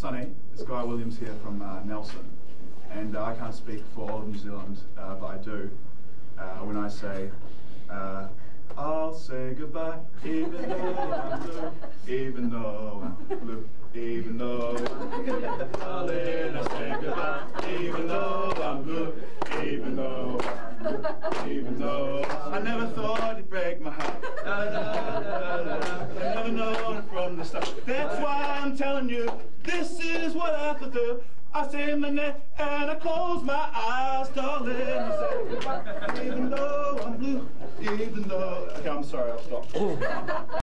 Sonny, it's Guy Williams here from Nelson, and I can't speak for all of New Zealand, but I do when I say, I'll say goodbye, even though I'm blue, even though I'm blue, even though I'm blue. Darling, I'll say goodbye, even though I'm blue, even though I'm blue, even though I never thought you'd break my heart. I never known it from the start. That's why I'm telling you, this is what I have to do. I say my name and I close my eyes, darling. I say goodbye, even though I'm blue, even though. Okay, I'm sorry, I'll stop.